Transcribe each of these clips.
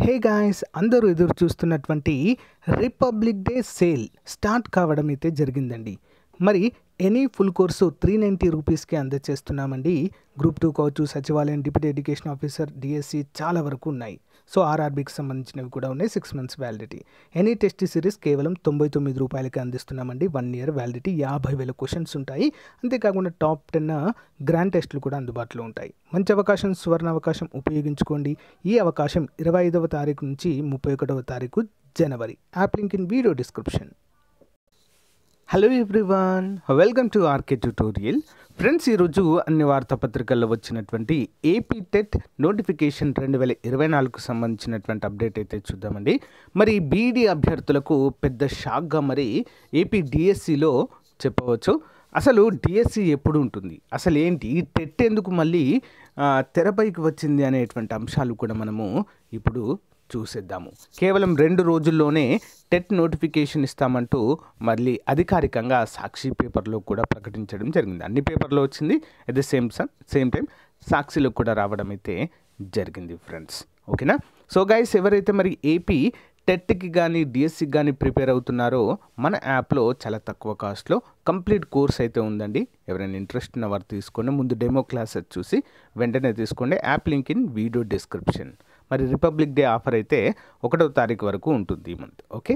Hey guys, అందరూ ఎదురు చూస్తున్నటువంటి రిపబ్లిక్ డే సేల్ స్టార్ట్ కావడం అయితే జరిగిందండి. మరి ఎనీ ఫుల్ కోర్సు 390 రూపీస్కి అందజేస్తున్నామండి. గ్రూప్ 2 కావచ్చు, సచివాలయం, డిప్యూటీ ఎడ్యుకేషన్ ఆఫీసర్, డిఎస్సి చాలా వరకు ఉన్నాయి. సో ఆర్ఆర్బీకి సంబంధించినవి కూడా ఉన్నాయి. 6 months validity. Any test series కేవలం 99 రూపాయలకి అందిస్తున్నామండి. 1 year వ్యాలిడిటీ. 50,000 క్వశ్చన్స్ ఉంటాయి. అంతేకాకుండా టాప్ 10 గ్రాండ్ టెస్టులు కూడా అందుబాటులో ఉంటాయి. మంచి అవకాశం, సువర్ణ అవకాశం ఉపయోగించుకోండి. ఈ అవకాశం 25వ తారీఖు నుంచి 31వ తారీఖు జనవరి. App link in video description. Hello everyone, welcome to RK tutorial. Friends, ఈరోజు అన్ని వార్తాపత్రికల్లో వచ్చినటువంటి ఏపీ టెట్ నోటిఫికేషన్ 2024కు సంబంధించినటువంటి అప్డేట్ అయితే చూద్దామండి. మరి బీఈడీ అభ్యర్థులకు పెద్ద షాక్గా మరి ఏపీ డిఎస్సిలో చెప్పవచ్చు. అసలు డిఎస్సి ఎప్పుడు ఉంటుంది, అసలు ఏంటి, ఈ టెట్ ఎందుకు మళ్ళీ తెరపైకి వచ్చింది అనేటువంటి అంశాలు కూడా మనము ఇప్పుడు చూసేద్దాము. కేవలం 2 రోజుల్లోనే టెట్ నోటిఫికేషన్ ఇస్తామంటూ మళ్ళీ అధికారికంగా సాక్షి పేపర్లో కూడా ప్రకటించడం జరిగింది. అన్ని పేపర్లో వచ్చింది, అట్ ద సేమ్ టైం సాక్షిలో కూడా రావడం అయితే జరిగింది ఫ్రెండ్స్. ఓకేనా? సో గైస్, ఎవరైతే మరి ఏపీ టెట్కి కానీ డిఎస్సికి కానీ ప్రిపేర్ అవుతున్నారో మన యాప్లో చాలా తక్కువ కాస్ట్లో కంప్లీట్ కోర్స్ అయితే ఉందండి. ఎవరైనా ఇంట్రెస్ట్ ఉన్న వారు తీసుకోండి. ముందు డెమో క్లాసెస్ చూసి వెంటనే తీసుకోండి. App link in video description. మరి రిపబ్లిక్ డే ఆఫర్ అయితే 1వ తారీఖు వరకు ఉంటుంది ఈ మంత్. ఓకే,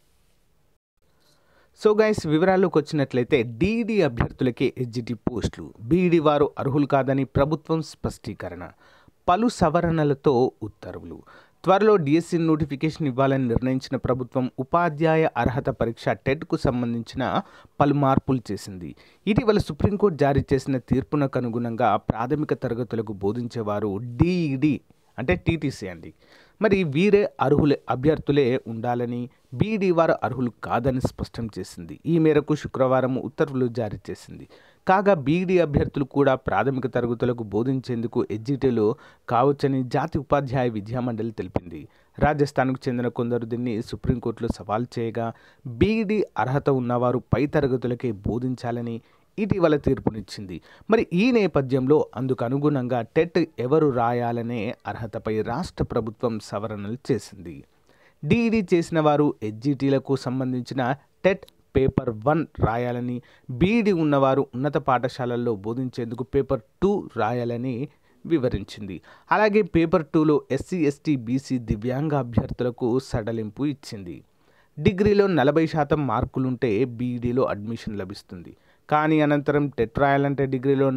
సో గైస్, వివరాల్లోకి వచ్చినట్లయితే డిఈడి అభ్యర్థులకే ఎస్జిటి పోస్టులు, బీఈడి వారు అర్హులు కాదని ప్రభుత్వం స్పష్టీకరణ, పలు సవరణలతో ఉత్తర్వులు. త్వరలో డిఎస్సి నోటిఫికేషన్ ఇవ్వాలని నిర్ణయించిన ప్రభుత్వం ఉపాధ్యాయ అర్హత పరీక్ష టెట్కు సంబంధించిన పలు మార్పులు చేసింది. ఇటీవల సుప్రీంకోర్టు జారీ చేసిన తీర్పునకు అనుగుణంగా ప్రాథమిక తరగతులకు బోధించేవారు డిఈడి అంటే టీటీసీ అండి, మరి వీరే అభ్యర్థులే ఉండాలని, బీఈడి వారు అర్హులు కాదని స్పష్టం చేసింది. ఈ మేరకు శుక్రవారం ఉత్తర్వులు జారీ చేసింది. కాగా బీఈడి అభ్యర్థులు కూడా ప్రాథమిక తరగతులకు బోధించేందుకు ఎస్జిటిలో కావచ్చని జాతీయ ఉపాధ్యాయ విద్యామండలి తెలిపింది. రాజస్థాన్కు చెందిన కొందరు దీన్ని సుప్రీంకోర్టులో సవాల్ చేయగా, బీఈడి అర్హత ఉన్నవారు పై తరగతులకే బోధించాలని ఇటీవల తీర్పునిచ్చింది. మరి ఈ నేపథ్యంలో అందుకు అనుగుణంగా టెట్ ఎవరు రాయాలనే అర్హతపై రాష్ట్ర ప్రభుత్వం సవరణలు చేసింది. డిఈడి చేసిన వారు ఎస్జిటిలకు సంబంధించిన టెట్ పేపర్ 1 రాయాలని, బీఈడి ఉన్నవారు ఉన్నత పాఠశాలల్లో బోధించేందుకు పేపర్ 2 రాయాలని వివరించింది. అలాగే పేపర్ 2లో ఎస్సీ, ఎస్టీ, బీసీ, దివ్యాంగ అభ్యర్థులకు సడలింపు ఇచ్చింది. డిగ్రీలో 40% మార్కులుంటే బీఈడిలో అడ్మిషన్ లభిస్తుంది. కానీ అనంతరం టెట్ రాయాలంటే డిగ్రీలో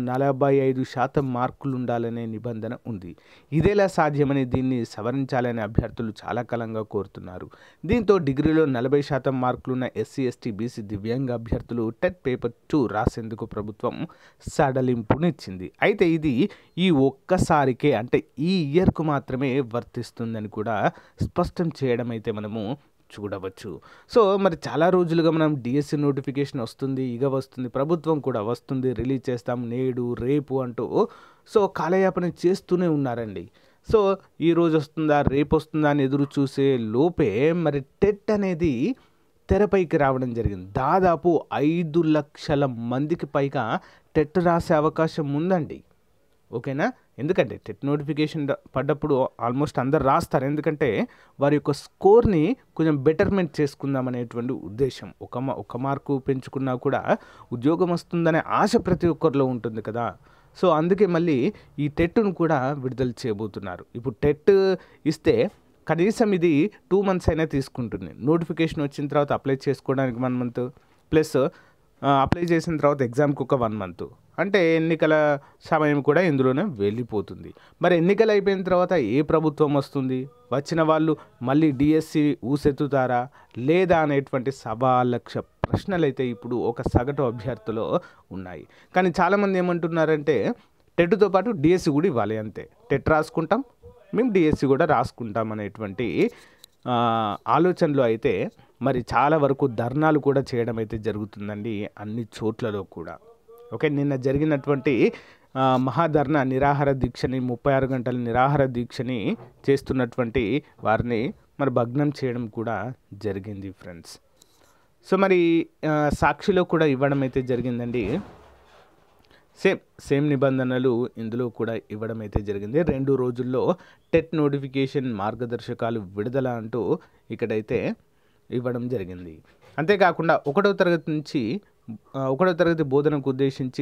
45% మార్కులు ఉండాలనే నిబంధన ఉంది. ఇదేలా సాధ్యమని, దీన్ని సవరించాలని అభ్యర్థులు చాలా కాలంగా కోరుతున్నారు. దీంతో డిగ్రీలో 40% మార్కులున్న ఎస్సీ, ఎస్టీ, బీసీ, దివ్యాంగ అభ్యర్థులు టెట్ పేపర్ 2 రాసేందుకు ప్రభుత్వం సడలింపునిచ్చింది. అయితే ఇది ఈ ఒక్కసారికే, అంటే ఈ ఇయర్కు మాత్రమే వర్తిస్తుందని కూడా స్పష్టం చేయడం అయితే మనము చూడవచ్చు. సో మరి చాలా రోజులుగా మనం డిఎస్సి నోటిఫికేషన్ వస్తుంది, వస్తుంది, ప్రభుత్వం కూడా వస్తుంది, రిలీజ్ చేస్తాం నేడు రేపు అంటూ సో కాలయాపన చేస్తూనే ఉన్నారండి. సో ఈ రోజు వస్తుందా, రేపు వస్తుందా అని ఎదురు చూసే లోపే మరి టెట్ అనేది తెరపైకి రావడం జరిగింది. దాదాపు 5 లక్షల మందికి పైగా టెట్ రాసే అవకాశం ఉందండి. ఓకేనా? ఎందుకంటే టెట్ నోటిఫికేషన్ పడ్డప్పుడు ఆల్మోస్ట్ అందరు రాస్తారు. ఎందుకంటే వారి యొక్క స్కోర్ని కొంచెం బెటర్మెంట్ చేసుకుందాం అనేటువంటి ఉద్దేశం. ఒక మార్కు పెంచుకున్నా కూడా ఉద్యోగం వస్తుందనే ఆశ ప్రతి ఒక్కరిలో ఉంటుంది కదా. సో అందుకే మళ్ళీ ఈ టెట్ను కూడా విడుదల చేయబోతున్నారు. ఇప్పుడు టెట్ ఇస్తే కనీసం ఇది 2 months అయినా తీసుకుంటుంది. నోటిఫికేషన్ వచ్చిన తర్వాత అప్లై చేసుకోవడానికి 1 month ప్లస్ అప్లై చేసిన తర్వాత ఎగ్జామ్కి ఒక 1 month, అంటే ఎన్నికల సమయం కూడా ఇందులోనే వెళ్ళిపోతుంది. మరి ఎన్నికలు అయిపోయిన తర్వాత ఏ ప్రభుత్వం వస్తుంది, వచ్చిన వాళ్ళు మళ్ళీ డిఎస్సి ఊసెత్తుతారా లేదా అనేటువంటి 1,00,000 ప్రశ్నలు అయితే ఇప్పుడు ఒక సగటు అభ్యర్థిలో ఉన్నాయి. కానీ చాలామంది ఏమంటున్నారంటే టెట్తో పాటు డిఎస్సి కూడా ఇవ్వాలి, అంతే, టెట్ రాసుకుంటాం మేము డిఎస్సి కూడా రాసుకుంటాం అనేటువంటి ఆలోచనలో అయితే మరి చాలా వరకు ధర్నాలు కూడా చేయడం అయితే జరుగుతుందండి అన్ని చోట్లలో కూడా. ఓకే, నిన్న జరిగినటువంటి మహాధర్నా నిరాహార దీక్షని, 36 గంటల నిరాహార దీక్షని చేస్తున్నటువంటి వారిని మరి భగ్నం చేయడం కూడా జరిగింది ఫ్రెండ్స్. సో మరి సాక్షిలో కూడా ఇవ్వడం అయితే జరిగిందండి. సేమ్ నిబంధనలు ఇందులో కూడా ఇవ్వడం అయితే జరిగింది. 2 రోజుల్లో టెట్ నోటిఫికేషన్ మార్గదర్శకాలు విడుదల అంటూ ఇక్కడైతే ఇవ్వడం జరిగింది. అంతేకాకుండా 1వ తరగతి బోధనకు ఉద్దేశించి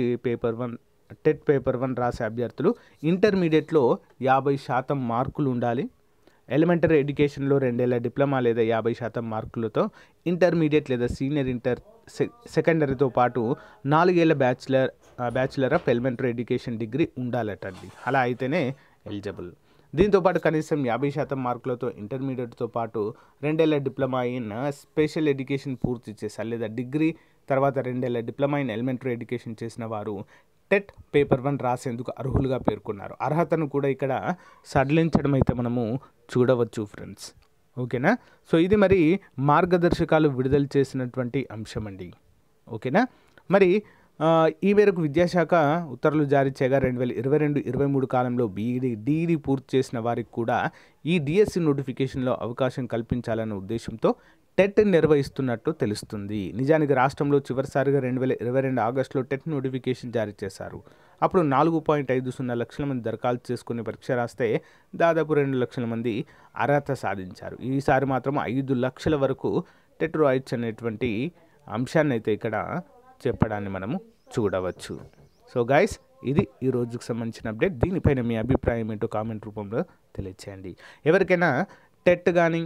టెట్ పేపర్ 1 రాసే అభ్యర్థులు ఇంటర్మీడియట్లో 50% మార్కులు ఉండాలి. ఎలిమెంటరీ ఎడ్యుకేషన్లో 2 ఏళ్ల డిప్లొమా లేదా 50% మార్కులతో ఇంటర్మీడియట్ లేదా సీనియర్ సెకండరీతో పాటు 4 ఏళ్ల bachelor of elementary education degree ఉండాలటండి. అలా అయితేనే ఎలిజిబుల్. దీంతోపాటు కనీసం 50% మార్కులతో ఇంటర్మీడియట్తో పాటు 2 ఏళ్ల డిప్లొమా ఇన్ స్పెషల్ ఎడ్యుకేషన్ పూర్తి చేశారు లేదా డిగ్రీ తర్వాత 2 ఏళ్ల డిప్లొమా ఇన్ ఎలిమెంటరీ ఎడ్యుకేషన్ చేసిన వారు టెట్ పేపర్ 1 రాసేందుకు అర్హులుగా పేర్కొన్నారు. అర్హతను కూడా ఇక్కడ సడలించడం అయితే మనము చూడవచ్చు ఫ్రెండ్స్. ఓకేనా. సో ఇది మరి మార్గదర్శకాలు విడుదల చేసినటువంటి అంశం అండి. ఓకేనా. మరి ఈ మేరకు విద్యాశాఖ ఉత్తర్వులు జారీ చేయగా 2022-23 కాలంలో డిఈడి పూర్తి చేసిన వారికి కూడా ఈ డిఎస్సి నోటిఫికేషన్లో అవకాశం కల్పించాలన్న ఉద్దేశంతో టెట్ నిర్వహిస్తున్నట్టు తెలుస్తుంది. నిజానికి రాష్ట్రంలో చివరిసారిగా 2022 ఆగస్టులో టెట్ నోటిఫికేషన్ జారీ చేశారు. అప్పుడు 4.50 లక్షల మంది దరఖాస్తు చేసుకుని పరీక్ష రాస్తే దాదాపు 2 లక్షల మంది అర్హత సాధించారు. ఈసారి మాత్రం 5 లక్షల వరకు టెట్ రాయొచ్చు అనేటువంటి అంశాన్ని అయితే ఇక్కడ చెప్పడాన్ని మనము చూడవచ్చు. సో గైస్, ఇది ఈ రోజుకు సంబంధించిన అప్డేట్. దీనిపైన మీ అభిప్రాయం ఏంటో కామెంట్ రూపంలో తెలియచేయండి. ఎవరికైనా టెట్ కానీ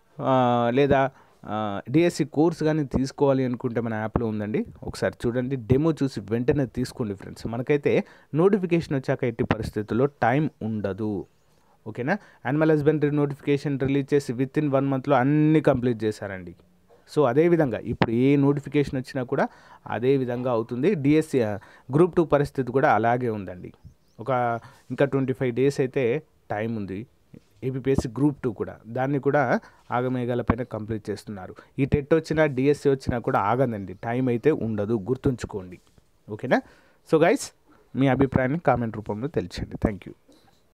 లేదా డిఎస్సి కోర్స్ కానీ తీసుకోవాలి అనుకుంటే మన యాప్లో ఉందండి. ఒకసారి చూడండి, డెమో చూసి వెంటనే తీసుకోండి ఫ్రెండ్స్. మనకైతే నోటిఫికేషన్ వచ్చాక ఎట్టి పరిస్థితుల్లో టైం ఉండదు. ఓకేనా. యానిమల్ హస్బెండరీ నోటిఫికేషన్ రిలీజ్ చేసి వితిన్ 1 మంత్లో అన్నీ కంప్లీట్ చేశారండి. సో అదేవిధంగా ఇప్పుడు ఏ నోటిఫికేషన్ వచ్చినా కూడా అదే విధంగా అవుతుంది. డిఎస్సి గ్రూప్ 2 పరిస్థితి కూడా అలాగే ఉందండి. ఇంకా 25 డేస్ అయితే టైం ఉంది. ఏపీపీఎస్సీ గ్రూప్ 2 కూడా దాన్ని కూడా ఆగమేఘాల పైన కంప్లీట్ చేస్తున్నారు. ఈ టెట్ వచ్చినా డిఎస్సి వచ్చినా కూడా ఆగదండి, టైం అయితే ఉండదు, గుర్తుంచుకోండి. ఓకేనా. సో గైస్, మీ అభిప్రాయాన్ని కామెంట్ రూపంలో తెలియచేయండి. Thank you.